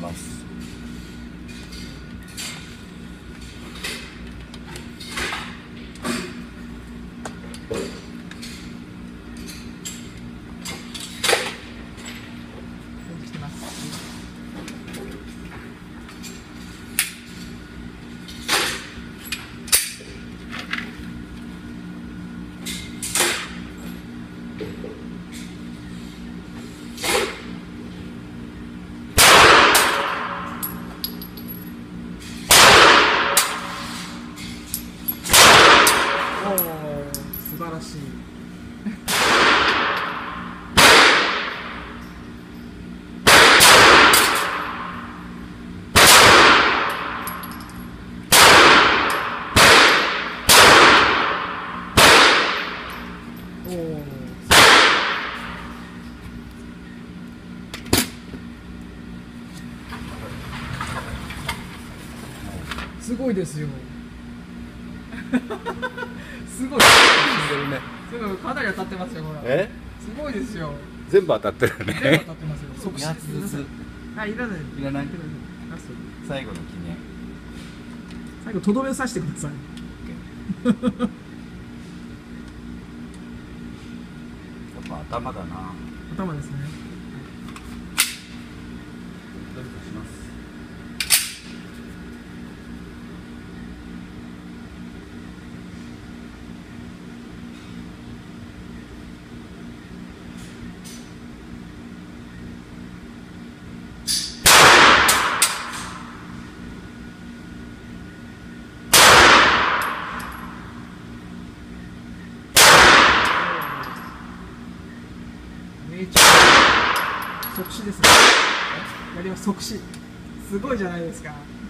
ます。 素晴らしい。すごいですよ。すごい。すごい、かなり当たってますよ、ほら。 え？ すごいですよ。 全部当たってるね。 全部当たってますよ。即 2つずつ。 あ、いらない。 いらない。 ラスト。 最後の記念。 最後とどめを刺してください。 やっぱ頭だな。 頭ですね。 どうにかします。 即死ですね。やります、即死。すごいじゃないですか。